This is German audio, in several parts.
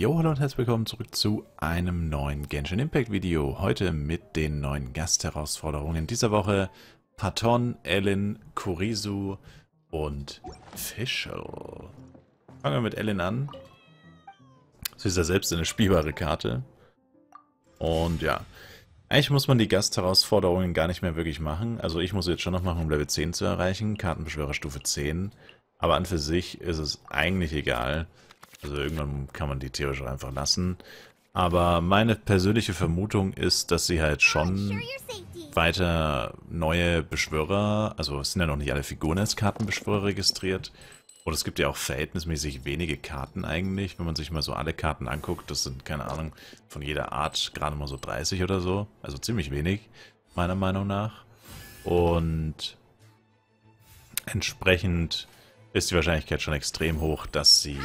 Jo, hallo und herzlich willkommen zurück zu einem neuen Genshin Impact Video. Heute mit den neuen Gastherausforderungen dieser Woche. Paton, Ellen, Kurisu und Fischl. Fangen wir mit Ellen an. Sie ist ja selbst eine spielbare Karte. Und ja, eigentlich muss man die Gastherausforderungen gar nicht mehr wirklich machen. Also ich muss jetzt schon noch machen, um Level 10 zu erreichen. Kartenbeschwörer Stufe 10. Aber an für sich ist es eigentlich egal. Also irgendwann kann man die theoretisch einfach lassen. Aber meine persönliche Vermutung ist, dass sie halt schon weiter neue Beschwörer, also es sind ja noch nicht alle Figuren als Kartenbeschwörer registriert. Und es gibt ja auch verhältnismäßig wenige Karten eigentlich, wenn man sich mal so alle Karten anguckt. Das sind, keine Ahnung, von jeder Art gerade mal so 30 oder so. Also ziemlich wenig, meiner Meinung nach. Und entsprechend ist die Wahrscheinlichkeit schon extrem hoch, dass sie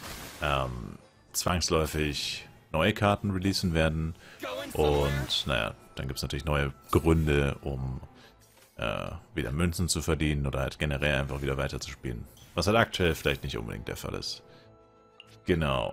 zwangsläufig neue Karten releasen werden. Und naja, dann gibt es natürlich neue Gründe, um wieder Münzen zu verdienen oder halt generell einfach wieder weiterzuspielen. Was halt aktuell vielleicht nicht unbedingt der Fall ist. Genau.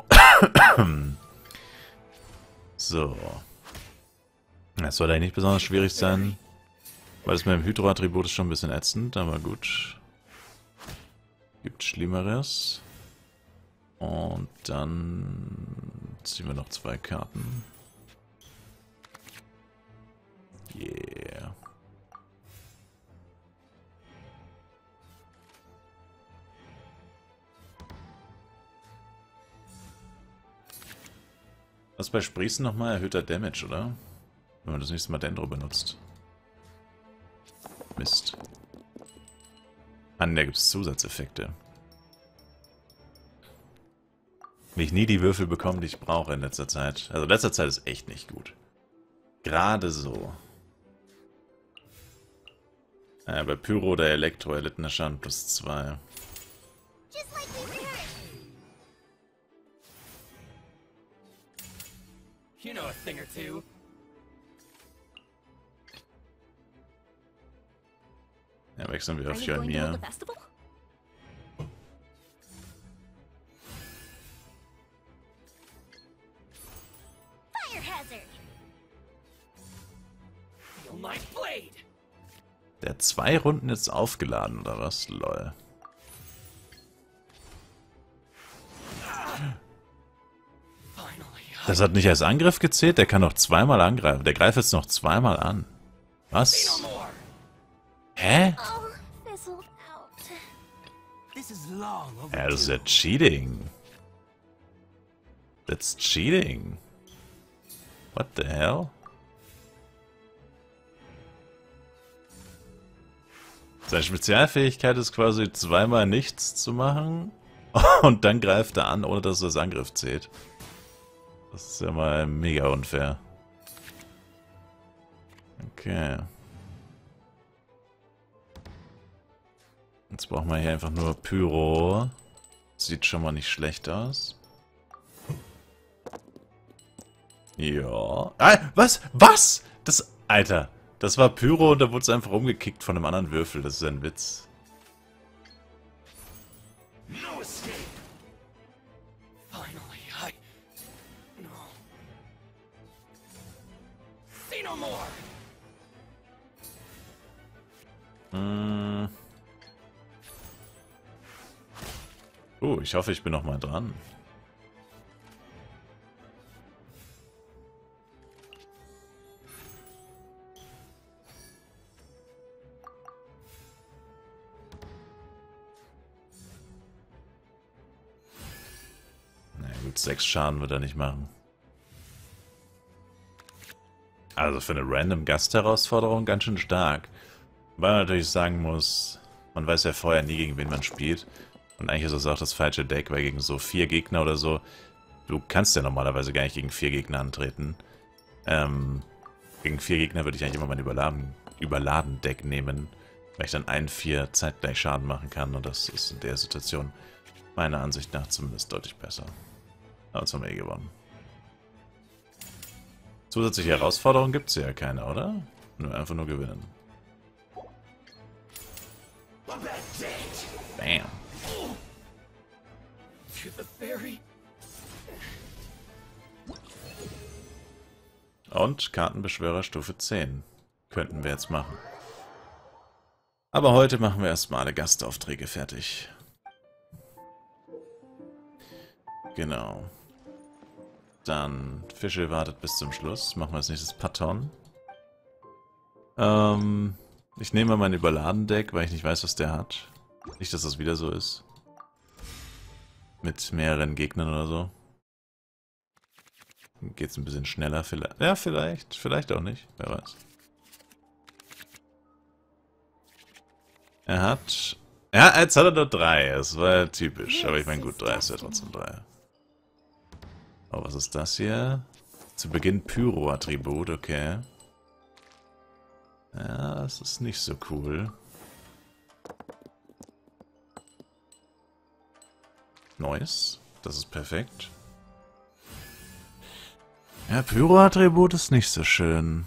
So. Das soll eigentlich nicht besonders schwierig sein, weil das mit dem Hydro-Attribut ist schon ein bisschen ätzend, aber gut. Gibt Schlimmeres. Und dann ziehen wir noch 2 Karten. Yeah. Was bei Sprießen nochmal? Erhöhter Damage, oder? Wenn man das nächste Mal Dendro benutzt. Mist. An der gibt es Zusatzeffekte. Ich nie die Würfel bekommen, die ich brauche in letzter Zeit. Also letzter Zeit ist echt nicht gut. Gerade so. Bei Pyro oder Elektro erlittener Schaden plus 2. You know a thing or two. Ja, wechseln wir auf Fjolnir. Der hat 2 Runden jetzt aufgeladen, oder was? Lol. Das hat nicht als Angriff gezählt? Der kann noch zweimal angreifen. Der greift jetzt noch zweimal an. Was? Hä? Ja, das ist ja Cheating. That's cheating. What the hell? Seine Spezialfähigkeit ist quasi zweimal nichts zu machen und dann greift er an, ohne dass das Angriff zählt. Das ist ja mal mega unfair. Okay. Jetzt brauchen wir hier einfach nur Pyro. Sieht schon mal nicht schlecht aus. Ja. Ah, was? Was? Das... Alter. Das war Pyro und da wurde es einfach umgekickt von einem anderen Würfel. Das ist ein Witz. No escape. Finally, no. See no more. Ich hoffe, ich bin noch mal dran. Na gut, 6 Schaden wird er nicht machen. Also für eine random Gastherausforderung ganz schön stark. Weil man natürlich sagen muss, man weiß ja vorher nie, gegen wen man spielt. Und eigentlich ist das auch das falsche Deck, weil gegen so 4 Gegner oder so, du kannst ja normalerweise gar nicht gegen 4 Gegner antreten. Gegen 4 Gegner würde ich eigentlich immer mein Überladen-Deck nehmen, weil ich dann 1-4 zeitgleich Schaden machen kann. Und das ist in der Situation meiner Ansicht nach zumindest deutlich besser. Aber jetzt haben wir eh gewonnen. Zusätzliche Herausforderungen gibt es ja keine, oder? Nur einfach nur gewinnen. Bam. Und Kartenbeschwörer Stufe 10. Könnten wir jetzt machen. Aber heute machen wir erstmal alle Gastaufträge fertig. Genau. Dann Fische wartet bis zum Schluss. Machen wir als nächstes Patton. Ich nehme mal mein Überladen-Deck, weil ich nicht weiß, was der hat. Nicht, dass das wieder so ist. Mit mehreren Gegnern oder so. Geht's ein bisschen schneller vielleicht. Ja, vielleicht. Vielleicht auch nicht. Wer weiß. Ja, jetzt hat er nur 3. Das war ja typisch. Aber ich meine, gut, 3 ist ja trotzdem 3. Oh, was ist das hier? Zu Beginn Pyro-Attribut, okay. Ja, das ist nicht so cool. Neues. Das ist perfekt. Ja, Pyro-Attribut ist nicht so schön.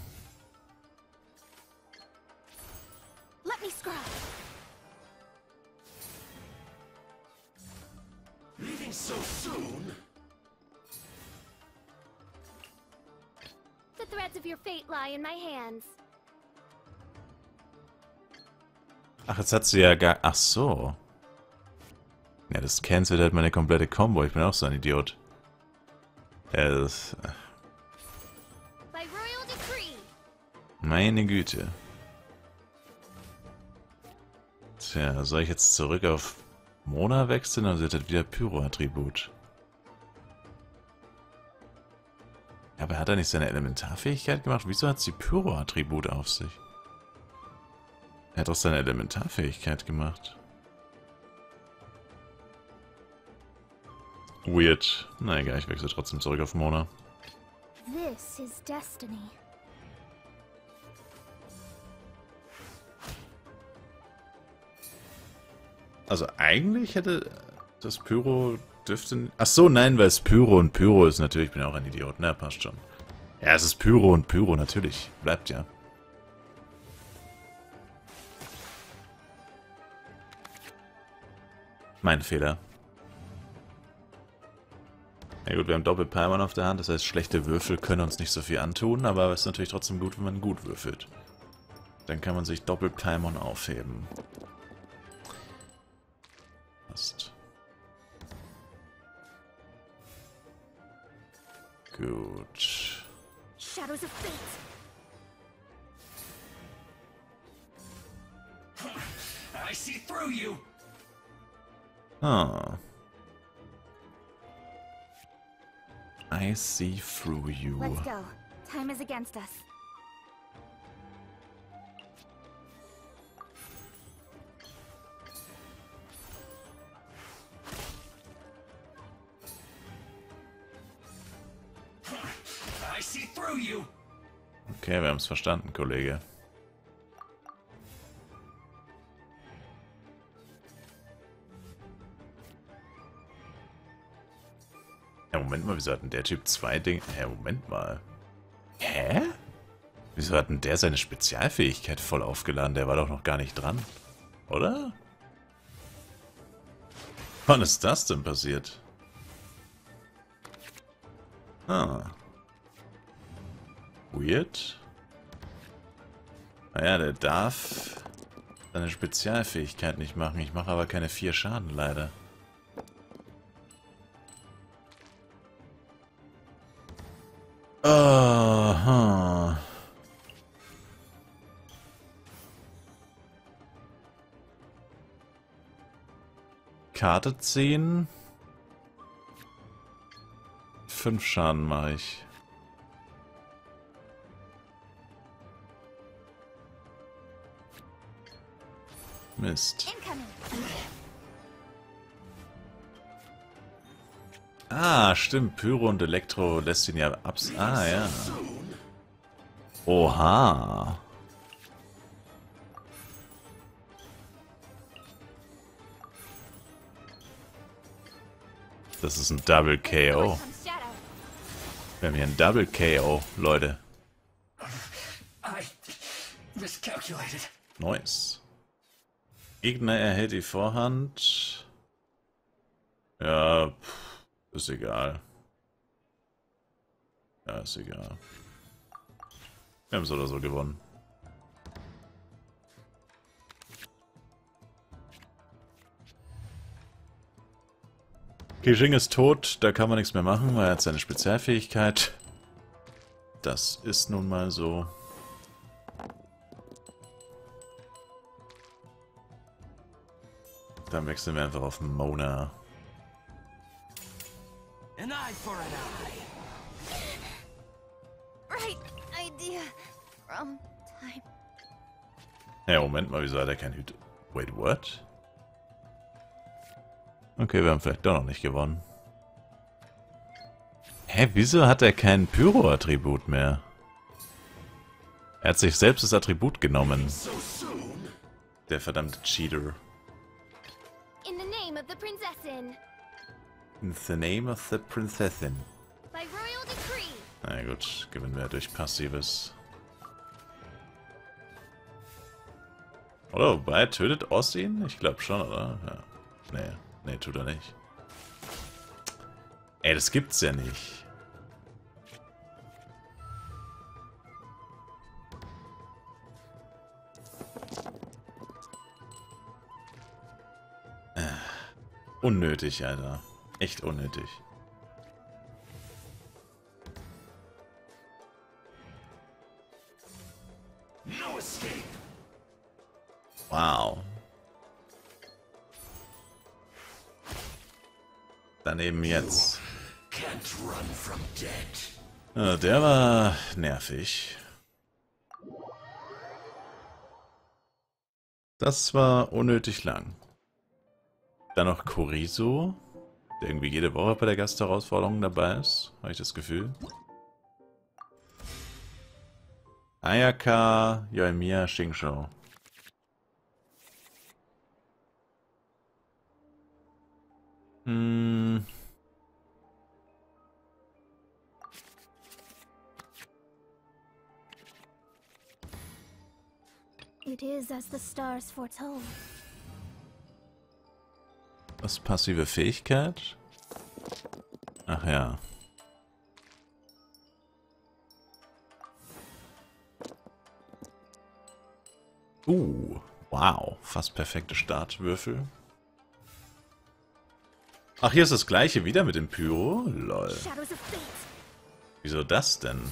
The threads of your fate lie in my hands. Ach, jetzt hat sie ja gar... Ach so. Ja, das cancelt halt meine komplette Combo. Ich bin auch so ein Idiot. Ja, das... By royal decree. Meine Güte. Tja, soll ich jetzt zurück auf Mona wechseln, oder wird das wieder Pyro-Attribut? Ja, aber hat er nicht seine Elementarfähigkeit gemacht? Wieso hat sie Pyro-Attribut auf sich? Er hat doch seine Elementarfähigkeit gemacht. Weird. Na egal, ich wechsle trotzdem zurück auf Mona. This is destiny. Also eigentlich hätte das Pyro dürfte... Ach so, nein, weil es Pyro und Pyro ist. Natürlich, ich bin auch ein Idiot. Na, passt schon. Ja, es ist Pyro und Pyro, natürlich. Bleibt ja. Mein Fehler. Ja gut, wir haben Doppel-Paimon auf der Hand, das heißt, schlechte Würfel können uns nicht so viel antun, aber es ist natürlich trotzdem gut, wenn man gut würfelt. Dann kann man sich Doppel-Paimon aufheben. Passt. Gut. Shadows of fate. I see through you. Ah. I see through you. Let's go. Time is against us. I see through you. Okay, wir haben es verstanden, Kollege. Ja, Moment mal, wieso hat denn der Typ 2 Dinge... Hä, Moment mal. Hä? Wieso hat denn der seine Spezialfähigkeit voll aufgeladen? Der war doch noch gar nicht dran. Oder? Wann ist das denn passiert? Ah. Weird. Naja, der darf seine Spezialfähigkeit nicht machen. Ich mache aber keine 4 Schaden, leider. Aha. Karte ziehen. 5 Schaden mache ich. Mist. Incoming. Ah, stimmt. Pyro und Elektro lässt ihn ja abs... Ah, ja. Oha. Das ist ein Double KO. Comes Shadow. Wir haben hier ein Double KO, Leute. I miscalculated. Nice. Gegner erhält die Vorhand. Ja, ist egal. Ja, ist egal. Wir haben so oder so gewonnen. Keqing ist tot, da kann man nichts mehr machen, weil er hat seine Spezialfähigkeit. Das ist nun mal so. Dann wechseln wir einfach auf Mona. An eye for an eye. Right idea. Wrong time. Ja, Moment mal, wieso hat er kein Hüte? Wait, what? Okay, wir haben vielleicht doch noch nicht gewonnen. Hä, wieso hat er kein Pyro-Attribut mehr? Er hat sich selbst das Attribut genommen. So soon. Der verdammte Cheater. In the name of the Princessin. In the name of the Princessin. By royal decree. Na gut, gewinnen wir durch Passives. Oder wobei, tötet Oz ihn? Ich glaube schon, oder? Ja. Nee, tut er nicht. Ey, das gibt's ja nicht. Unnötig, Alter. Echt unnötig. No escape. Wow. Daneben jetzt. Can't run from dead. Der war nervig. Das war unnötig lang. Dann noch Kurisu, der irgendwie jede Woche bei der Gastherausforderung dabei ist, habe ich das Gefühl. Ayaka, Yoimiya, Xingqiu. It is as the stars foretold. Was passive Fähigkeit? Ach ja. Wow. Fast perfekte Startwürfel. Ach, hier ist das gleiche wieder mit dem Pyro? Lol. Shadows of fate. Wieso das denn?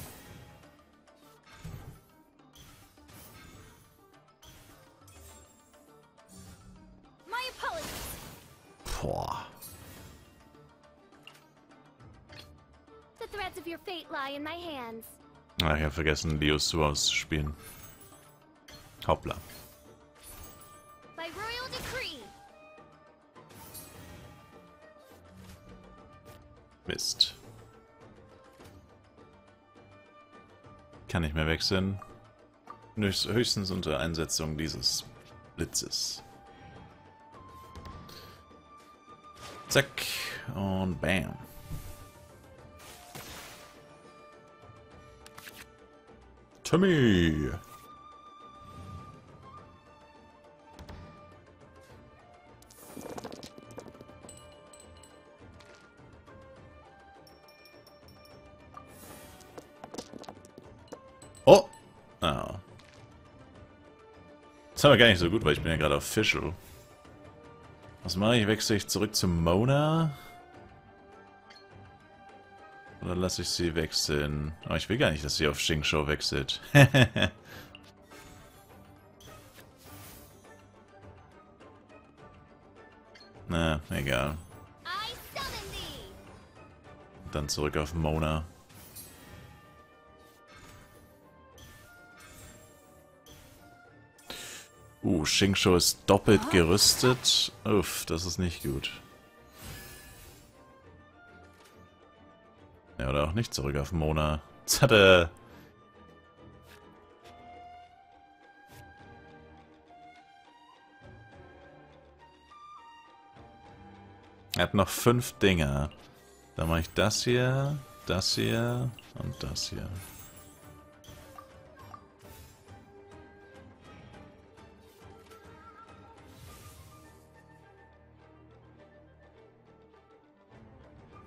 My apologies. Boah. The threads of your fate lie in my hands. Ah, ich habe vergessen, Liusu auszuspielen. Hoppla. By royal decree. Mist. Kann nicht mehr wechseln. Höchstens unter Einsetzung dieses Blitzes. Zack. Und bam. Tommy! Oh! Ah. Das ist aber gar nicht so gut, weil ich bin ja gerade auf Official. Was mache ich? Wechsle ich zurück zu Mona? Oder lasse ich sie wechseln? Aber ich will gar nicht, dass sie auf Xingqiu wechselt. Na, egal. I summon thee. Dann zurück auf Mona. Xingqiu ist doppelt gerüstet. Uff, das ist nicht gut. Ja, oder auch nicht zurück auf Mona. Jetzt hat er... Er hat noch 5 Dinger. Dann mache ich das hier und das hier.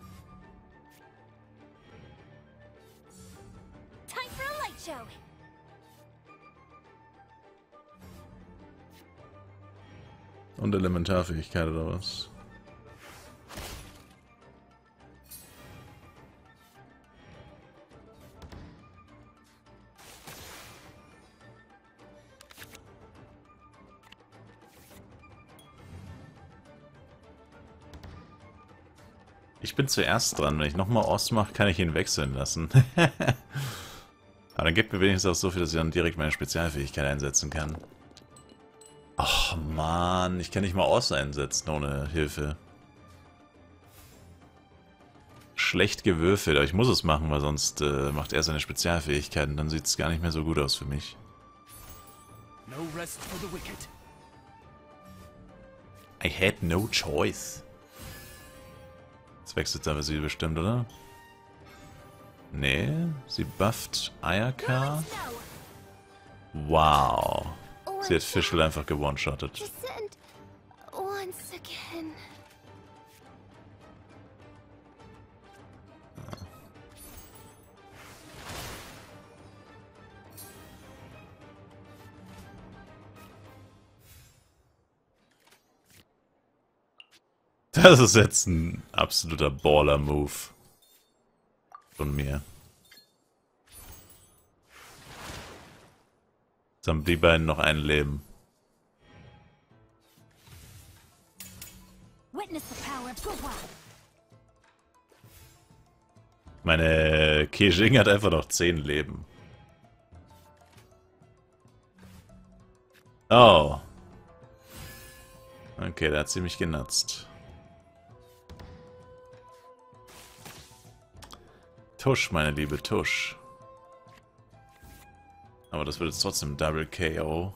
Time for a light show. Und Elementarfähigkeit oder was? Ich bin zuerst dran. Wenn ich nochmal Ost mache, kann ich ihn wechseln lassen. Aber dann gibt mir wenigstens auch so viel, dass ich dann direkt meine Spezialfähigkeit einsetzen kann. Ach man, ich kann nicht mal Ost einsetzen ohne Hilfe. Schlecht gewürfelt, aber ich muss es machen, weil sonst macht er seine Spezialfähigkeiten. Dann sieht es gar nicht mehr so gut aus für mich. No rest for the wicked. I had no choice. Jetzt wechselt aber sie bestimmt, oder? Nee, sie bufft Ayaka. Wow. Sie hat Fischl einfach gewone-shottet. Descend once again. Das ist jetzt ein absoluter Baller-Move von mir. Jetzt haben die beiden noch ein Leben. Witness the power of Guhua. Meine Keijing hat einfach noch 10 Leben. Oh. Okay, da hat sie mich genutzt. Tusch, meine Liebe, Tusch. Aber das wird jetzt trotzdem Double KO.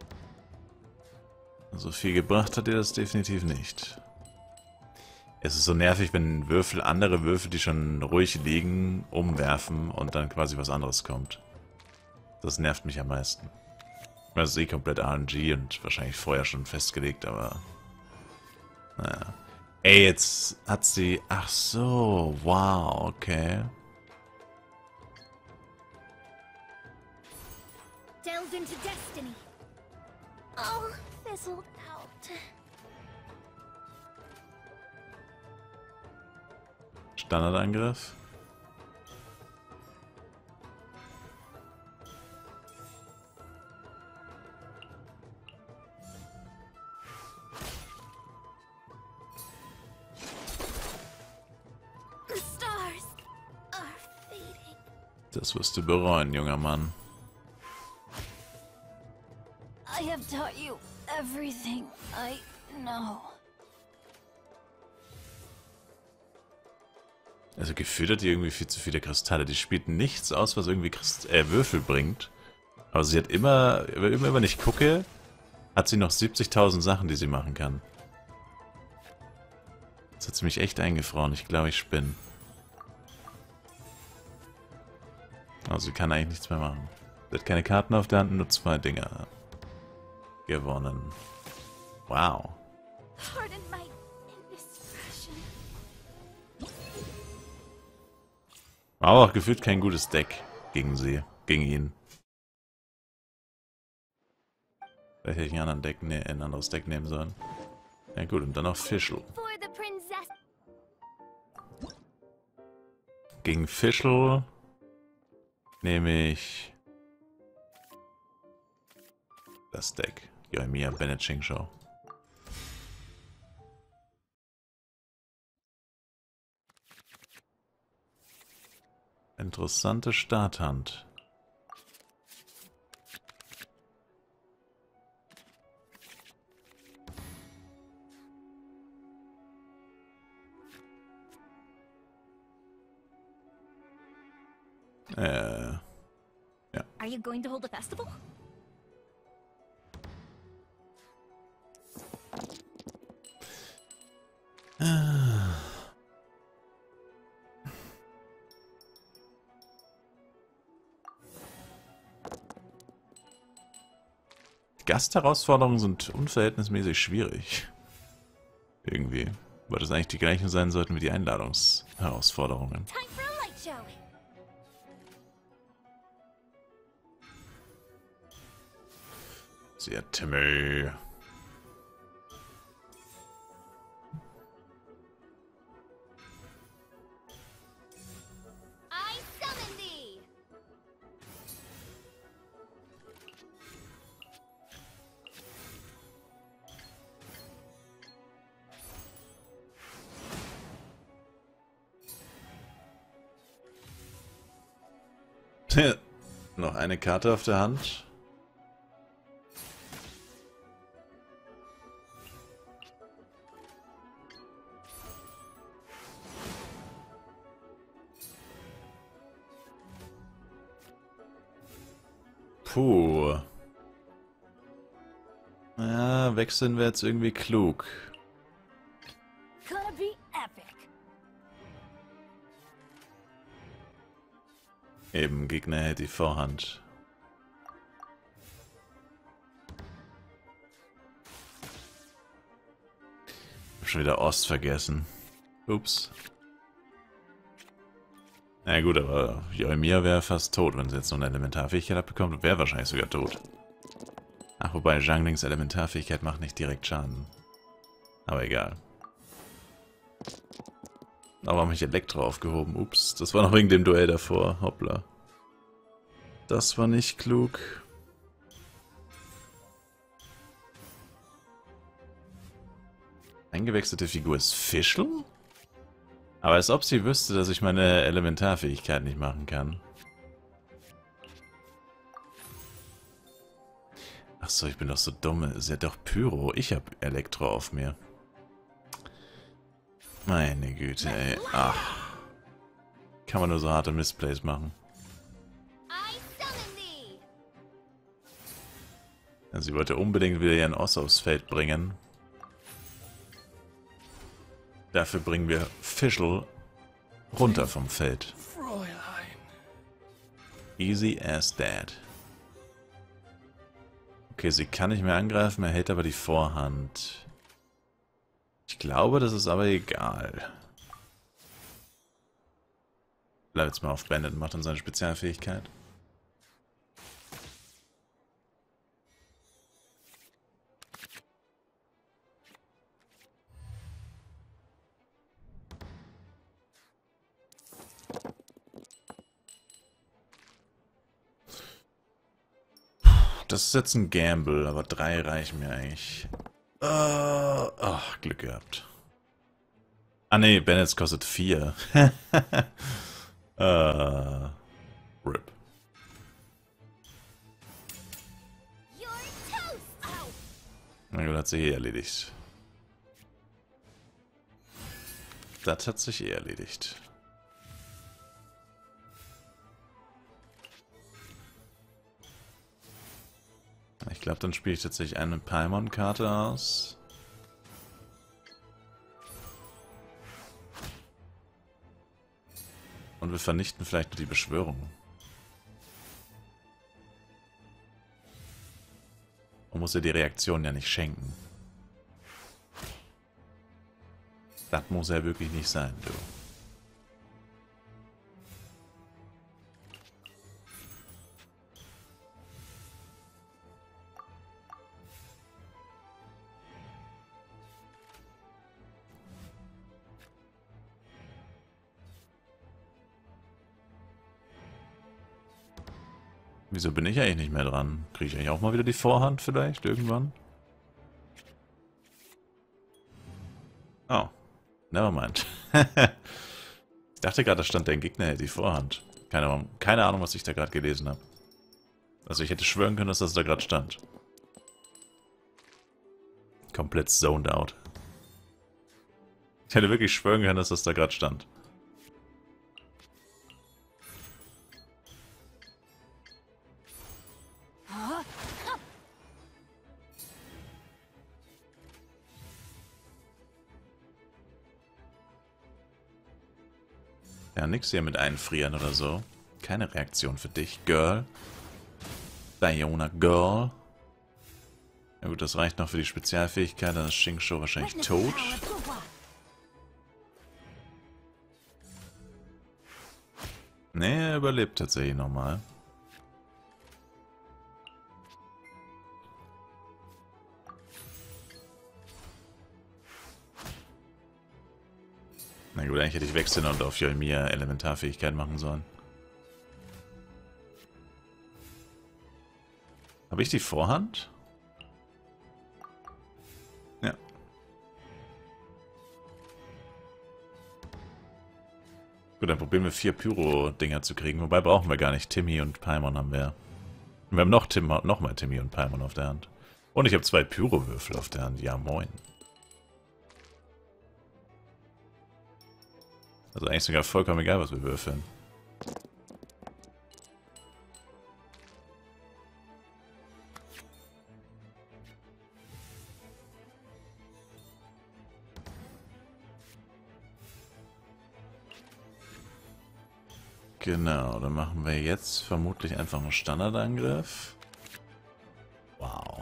So viel gebracht hat ihr das definitiv nicht. Es ist so nervig, wenn Würfel, andere Würfel, die schon ruhig liegen, umwerfen und dann quasi was anderes kommt. Das nervt mich am meisten. Das ist eh komplett RNG und wahrscheinlich vorher schon festgelegt, aber... Naja. Ey, jetzt hat sie... Ach so, wow, okay. Delved into destiny. Oh, fizzled out. Standardangriff. The stars are fading. Das wirst du bereuen, junger Mann. I have taught you everything I know. Also gefühlt hat die irgendwie viel zu viele Kristalle. Die spielt nichts aus, was irgendwie Würfel bringt. Aber sie hat immer, wenn ich gucke, hat sie noch 70.000 Sachen, die sie machen kann. Jetzt hat sie mich echt eingefroren. Ich glaube, ich spinne. Also sie kann eigentlich nichts mehr machen. Sie hat keine Karten auf der Hand, nur 2 Dinger. Gewonnen. Wow. Pardon my indiscretion. War aber auch gefühlt kein gutes Deck gegen sie, gegen ihn. Vielleicht hätte ich ein anderes Deck nehmen sollen. Ja gut, und dann noch Fischl. For the princess. Gegen Fischl nehme ich das Deck. Yoimiya Beneching Show. Interessante Starthand. Ja. Are you going to hold a festival? Gastherausforderungen sind unverhältnismäßig schwierig. Irgendwie. Weil das eigentlich die gleichen sein sollten wie die Einladungsherausforderungen. Time for a light show. Sehr Timmel. Noch eine Karte auf der Hand. Puh. Ja, wechseln wir jetzt irgendwie klug. Gonna be epic. Eben, Gegner hält die Vorhand. Ich hab schon wieder Ost vergessen. Ups. Na gut, aber Yoimiya wäre fast tot, wenn sie jetzt noch eine Elementarfähigkeit abbekommt. Wäre wahrscheinlich sogar tot. Ach, wobei Zhanglings Elementarfähigkeit macht nicht direkt Schaden. Aber egal. Aber habe ich Elektro aufgehoben. Ups, das war noch wegen dem Duell davor. Hoppla. Das war nicht klug. Eingewechselte Figur ist Fischl? Aber als ob sie wüsste, dass ich meine Elementarfähigkeit nicht machen kann. Achso, ich bin doch so dumm. Sie hat doch Pyro. Ich hab Elektro auf mir. Meine Güte, ey. Ach. Kann man nur so harte Missplays machen. Ja, sie wollte unbedingt wieder ihren Oss aufs Feld bringen. Dafür bringen wir Fischl runter vom Feld. Fräulein. Easy as that. Okay, sie kann nicht mehr angreifen, er hält aber die Vorhand. Ich glaube, das ist aber egal. Bleib jetzt mal auf Bandit und macht dann seine Spezialfähigkeit. Das ist jetzt ein Gamble, aber 3 reichen mir eigentlich. Ach, Glück gehabt. Ah ne, Bandits kostet 4. RIP. Na gut, hat sich erledigt. Das hat sich erledigt. Ich glaube, dann spiele ich tatsächlich eine Paimon-Karte aus. Und wir vernichten vielleicht nur die Beschwörung. Man muss ja die Reaktion ja nicht schenken. Das muss ja wirklich nicht sein, du. Wieso bin ich eigentlich nicht mehr dran? Kriege ich eigentlich auch mal wieder die Vorhand vielleicht irgendwann? Oh, nevermind. Ich dachte gerade, da stand dein Gegner hält die Vorhand. Keine Ahnung, was ich da gerade gelesen habe. Also ich hätte schwören können, dass das da gerade stand. Komplett zoned out. Ich hätte wirklich schwören können, dass das da gerade stand. Ja, nix hier mit einfrieren oder so. Keine Reaktion für dich, Girl. Bayona Girl. Ja gut, das reicht noch für die Spezialfähigkeit, dann ist Xingqiu wahrscheinlich tot. Nee, er überlebt tatsächlich nochmal. Na gut, eigentlich hätte ich wechseln und auf Yoimiya Elementarfähigkeit machen sollen. Habe ich die Vorhand? Ja. Gut, dann probieren wir 4 Pyro-Dinger zu kriegen. Wobei brauchen wir gar nicht. Timmy und Paimon haben wir. Und wir haben noch mal Timmy und Paimon auf der Hand. Und ich habe 2 Pyro-Würfel auf der Hand. Ja, moin. Also eigentlich sogar vollkommen egal, was wir würfeln. Genau, dann machen wir jetzt vermutlich einfach einen Standardangriff. Wow.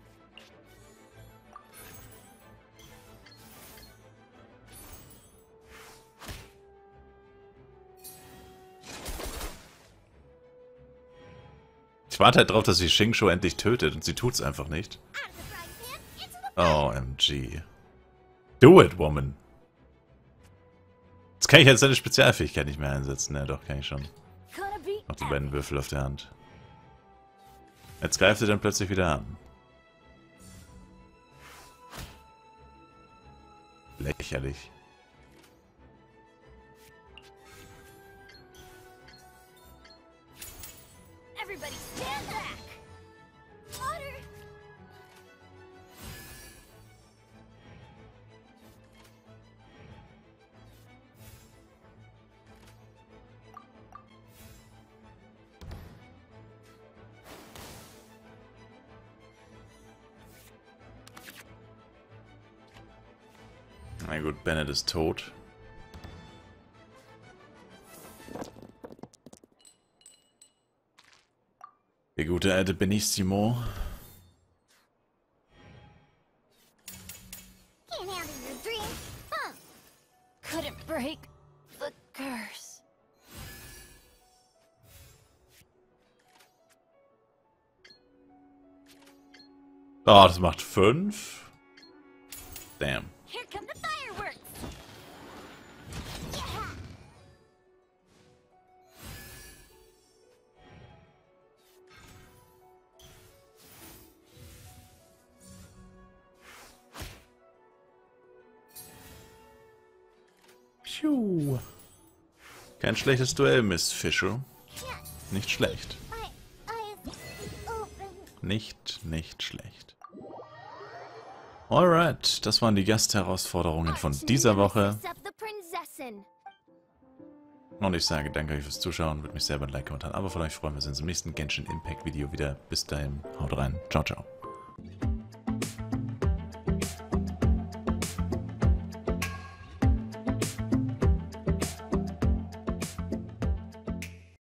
Ich warte halt drauf, dass sie Xingqiu endlich tötet und sie tut's einfach nicht. OMG. Do it, woman. Jetzt kann ich jetzt seine Spezialfähigkeit nicht mehr einsetzen. Ja, doch, kann ich schon. Noch die beiden Würfel auf der Hand. Jetzt greift er dann plötzlich wieder an. Lächerlich. Everybody stand back! Water! Na gut, Bennett ist tot. Der gute alte Benissimo. Can't handle your dream, huh? Couldn't break the curse. Oh, das macht 5. Damn. Here come the fireworks! Yeah! Piu. Kein schlechtes Duell, Miss Fischer. Nicht schlecht. My eyes open. Nicht schlecht. Alright, das waren die Gastherausforderungen von dieser Woche. Und ich sage danke euch fürs Zuschauen. Würde mich selber ein Like, Kommentar, ein Abo von euch freuen. Wir sehen uns im nächsten Genshin Impact Video wieder. Bis dahin, haut rein. Ciao, ciao.